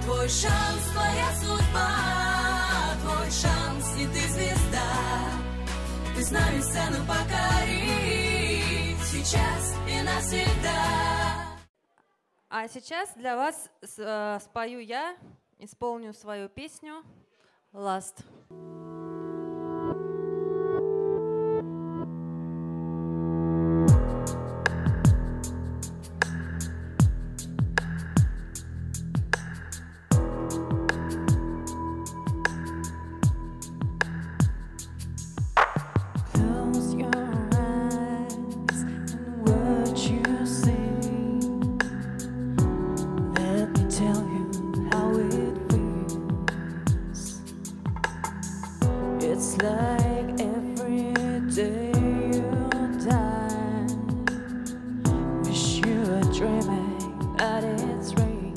Твой шанс, твоя судьба, твой шанс, и ты звезда. Ты знаю сцену покори, сейчас и навсегда. А сейчас для вас спою я, исполню свою песню «Last». It's like every day you die. Wish you were dreaming that it's real.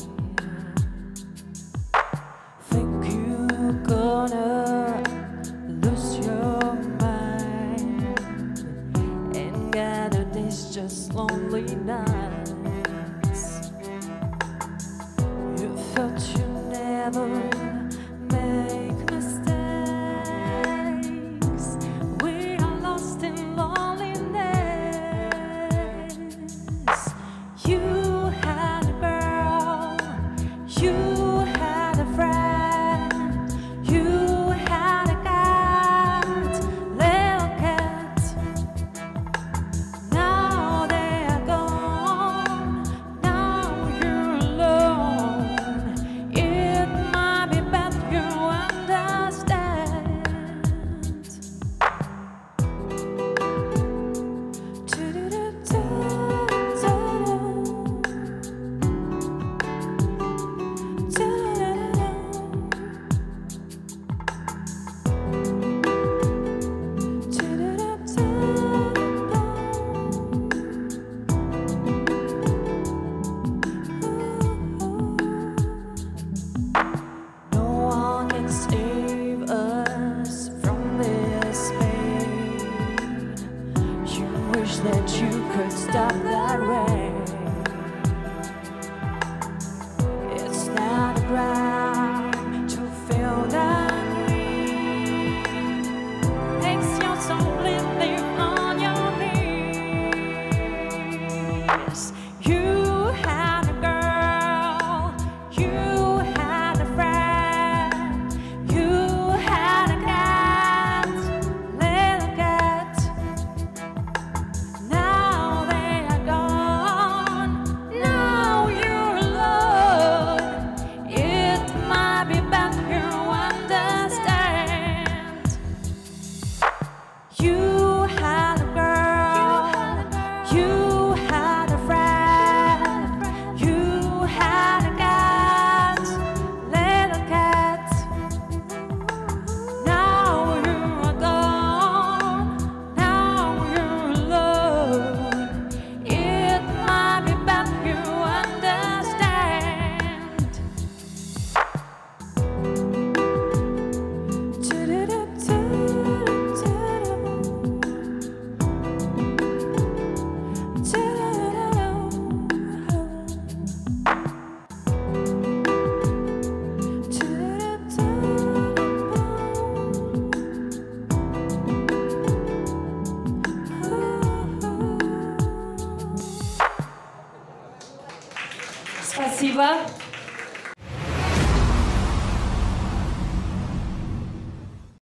Think you're gonna lose your mind and gather this just lonely night.